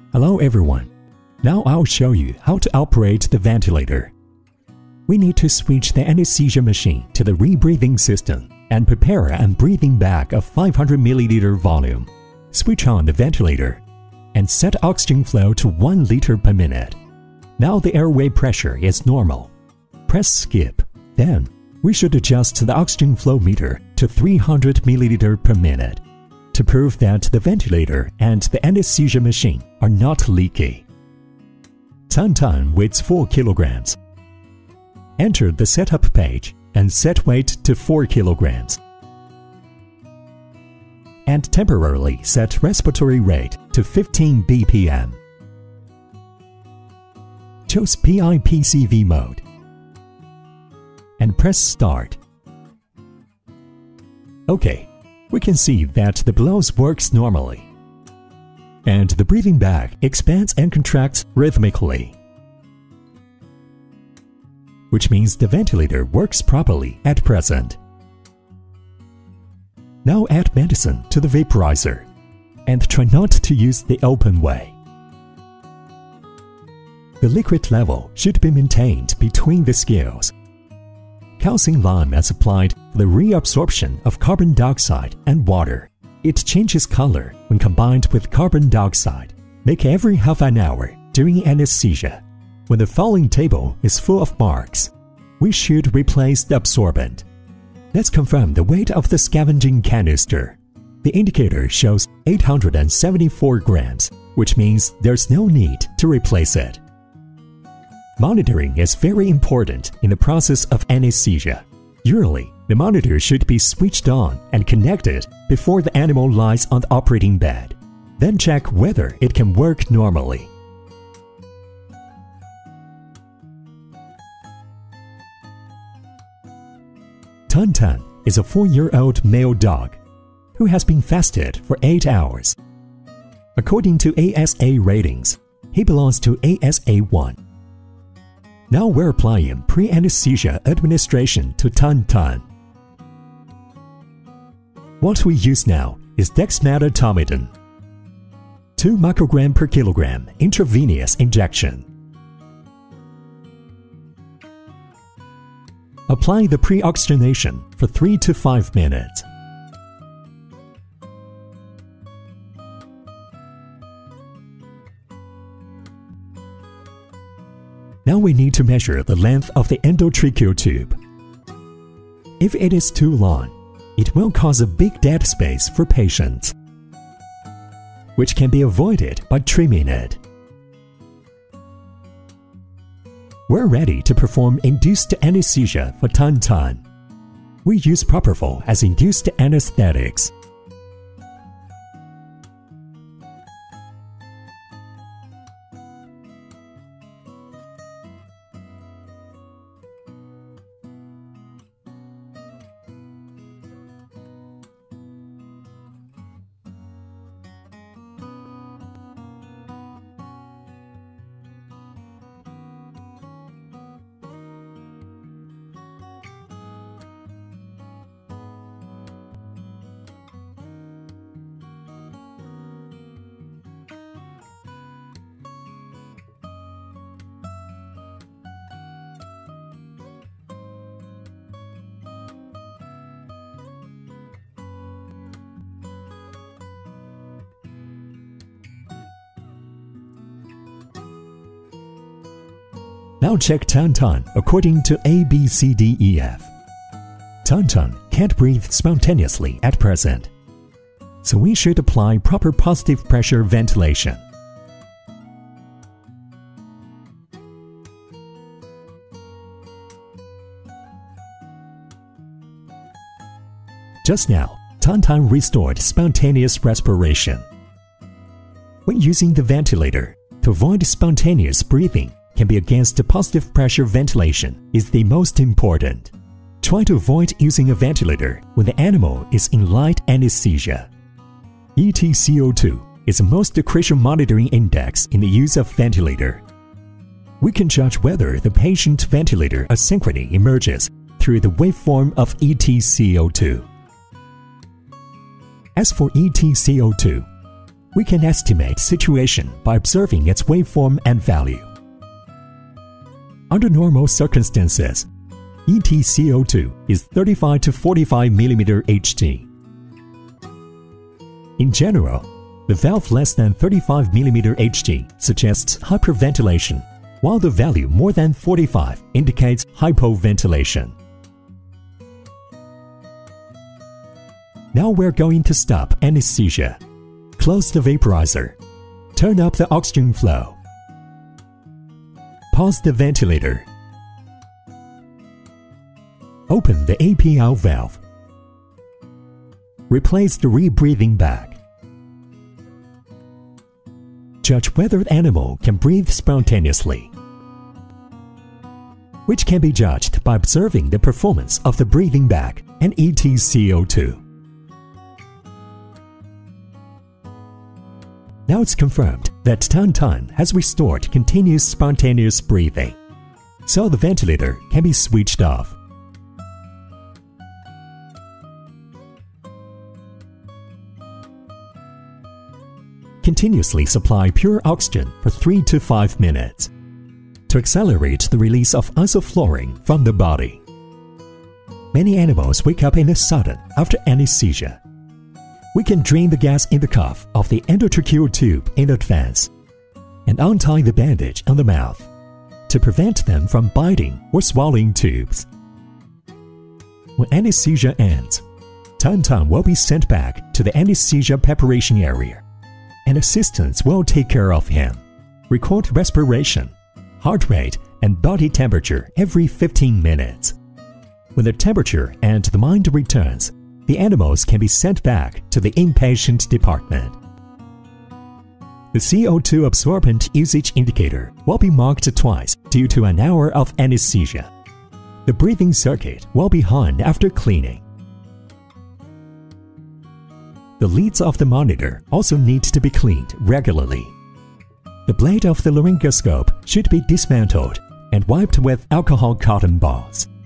Hello everyone. Now I'll show you how to operate the ventilator. We need to switch the anesthesia machine to the rebreathing system and prepare a breathing bag of 500 ml volume. Switch on the ventilator and set oxygen flow to 1 liter per minute. Now the airway pressure is normal. Press skip. Then, we should adjust the oxygen flow meter to 300 ml per minute to prove that the ventilator and the anesthesia machine are not leaky. Tantan weighs 4 kilograms. Enter the setup page and set weight to 4 kilograms. And temporarily set respiratory rate to 15 BPM. Choose PIPCV mode and press start. OK, we can see that the blouse works normally, and the breathing bag expands and contracts rhythmically, which means the ventilator works properly at present. Now add medicine to the vaporizer and try not to use the open way. The liquid level should be maintained between the scales. Calcium lime is applied for the reabsorption of carbon dioxide and water. It changes color when combined with carbon dioxide. Make every half an hour during anesthesia. When the fouling table is full of marks, we should replace the absorbent. Let's confirm the weight of the scavenging canister. The indicator shows 874 grams, which means there's no need to replace it. Monitoring is very important in the process of anesthesia. Usually, the monitor should be switched on and connected before the animal lies on the operating bed. Then check whether it can work normally. Tantan is a 4-year-old male dog who has been fasted for 8 hours. According to ASA ratings, he belongs to ASA 1. Now we're applying pre-anesthesia administration to Tantan. What we use now is dexmedetomidine, 2 microgram per kilogram intravenous injection. Apply the pre-oxygenation for 3 to 5 minutes. Now we need to measure the length of the endotracheal tube. If it is too long, it will cause a big dead space for patients, which can be avoided by trimming it. We're ready to perform induced anesthesia for Tantan. We use propofol as induced anesthetics. Now check Tantan according to ABCDEF. Tantan can't breathe spontaneously at present, so we should apply proper positive pressure ventilation. Just now, Tantan restored spontaneous respiration. When using the ventilator, to avoid spontaneous breathing can be against the positive pressure ventilation is the most important. Try to avoid using a ventilator when the animal is in light anesthesia. ETCO2 is the most crucial monitoring index in the use of ventilator. We can judge whether the patient ventilator asynchrony emerges through the waveform of ETCO2. As for ETCO2, We can estimate situation by observing its waveform and value. Under normal circumstances, EtCO2 is 35 to 45 mm Hg. In general, the valve less than 35 mm Hg suggests hyperventilation, while the value more than 45 indicates hypoventilation. Now we're going to stop anesthesia. Close the vaporizer. Turn up the oxygen flow. Pause the ventilator. Open the APL valve. Replace the rebreathing bag. Judge whether the animal can breathe spontaneously, which can be judged by observing the performance of the breathing bag and EtCO2. Now it's confirmed that Tantan has restored continuous spontaneous breathing, so the ventilator can be switched off. Continuously supply pure oxygen for 3 to 5 minutes to accelerate the release of isoflurane from the body. Many animals wake up in a sudden after anesthesia. We can drain the gas in the cuff of the endotracheal tube in advance and untie the bandage on the mouth to prevent them from biting or swallowing tubes. When anesthesia ends, Tantan will be sent back to the anesthesia preparation area, and assistants will take care of him. Record respiration, heart rate, and body temperature every 15 minutes. When the temperature and the mind returns, the animals can be sent back to the inpatient department. The CO2 absorbent usage indicator will be marked twice due to an hour of anesthesia. The breathing circuit will be on after cleaning. The leads of the monitor also need to be cleaned regularly. The blade of the laryngoscope should be dismantled and wiped with alcohol cotton balls.